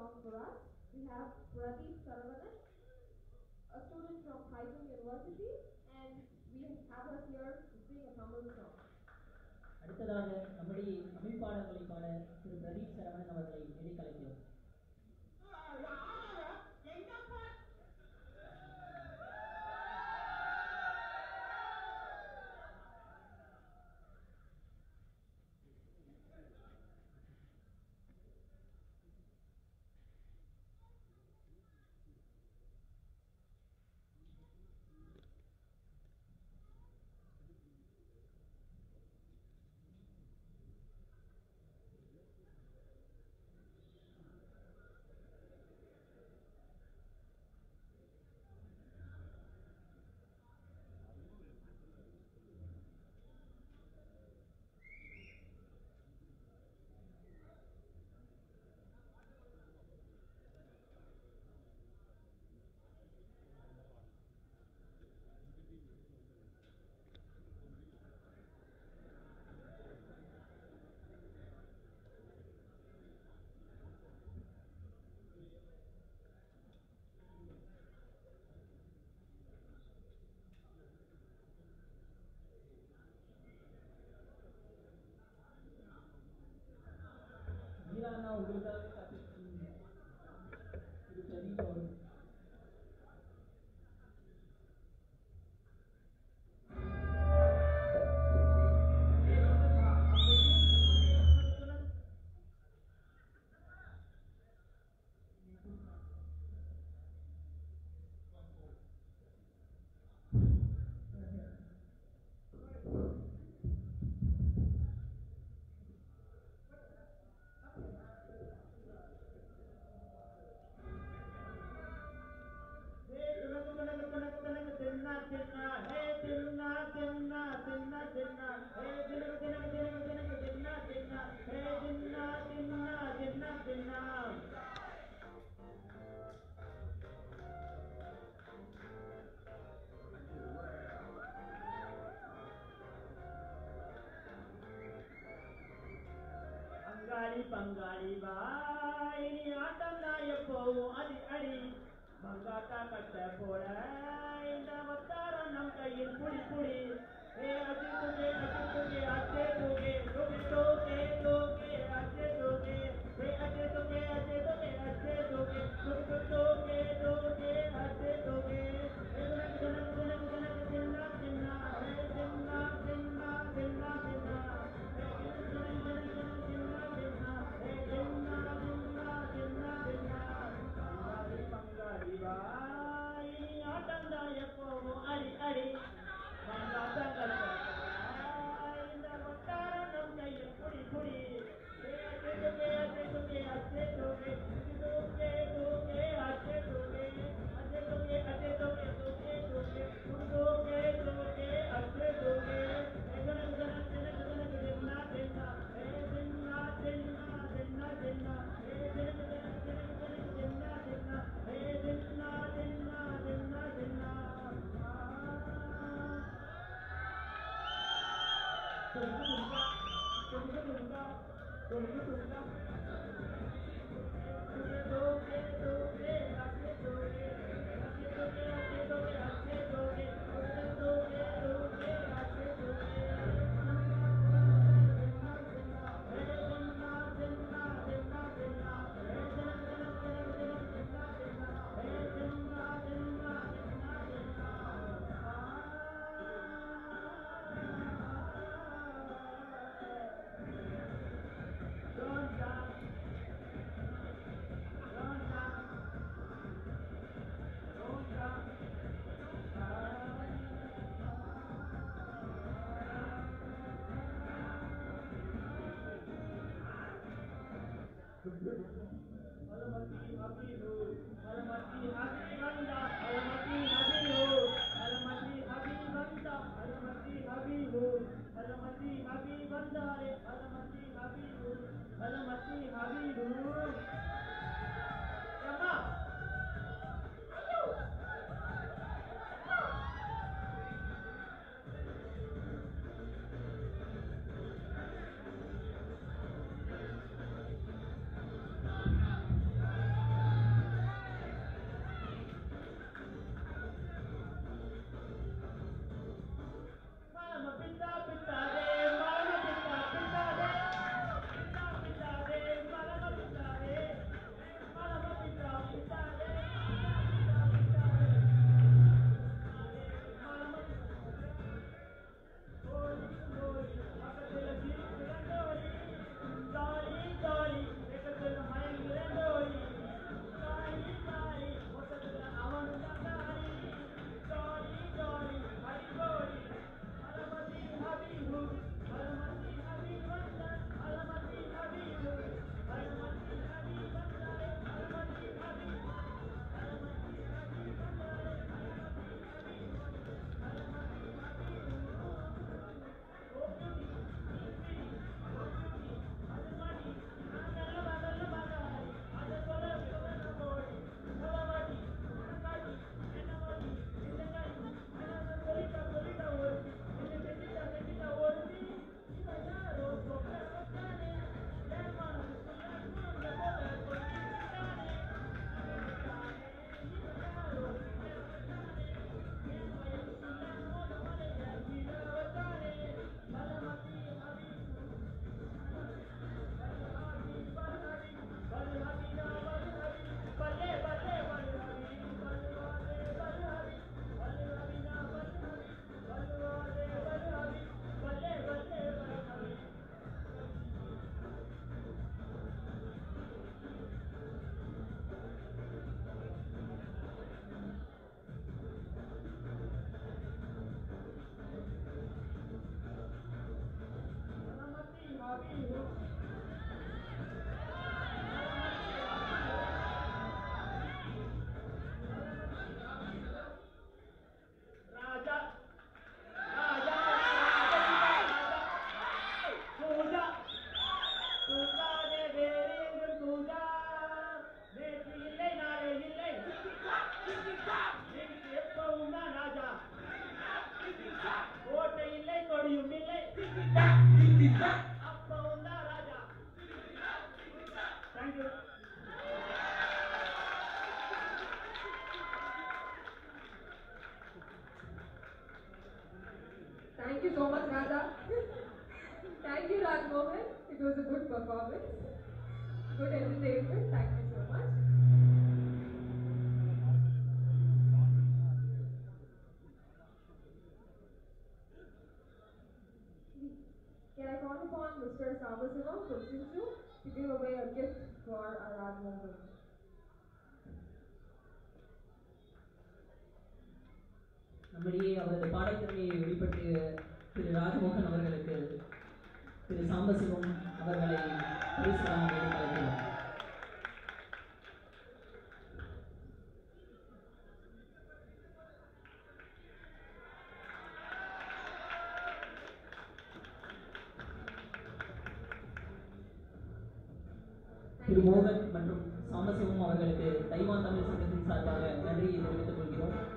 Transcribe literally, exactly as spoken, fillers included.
song for us. We have Pradeep Saravanan, a student from Kaizen University, and we have her here to sing a Tamil song. அடுத்ததாக நம்முடைய அமைப்பாளர்களுக்கான திரு பிரதீப் சரவணன் அவர்களை எதை கலைக்கிறோம். Gila na udah tapi itu jadi tahun. Bangali Bangali ba ini atam na yapo adi adi Mangata katta pora inda vattara nam kayil pudi pudi e adi tuge adi tuge adi tuge tuge tuge tuge adi tuge e adi tuge adi tuge adi tuge tuge tuge tuge adi tuge e guna guna guna guna dinna dinna e dinna dinna dinna dinna Alamati Habibu, Alamati Habibanda, Alamati Habibu, Alamati Habibanda, Alamati Habibu, Alamati Habibanda, Alamati Habibu, Alamati Habibu. Siapa? Ayo. gift for our Rajmohan. நம்மிடையே அவரது பாடத்திறமையை வெளிப்பட்டு திரு ராஜமோகன் அவர்களுக்கு திரு சாம்பசிவம் அவர்களை பரிசுகளாக அழைக்கிறோம். திரு மோகன் மற்றும் சாம்பசிவம் அவர்களுக்கு Taiwan Tamil சங்கத்தின் சார்பாக நன்றியை தெரிவித்துக் கொள்கிறோம்.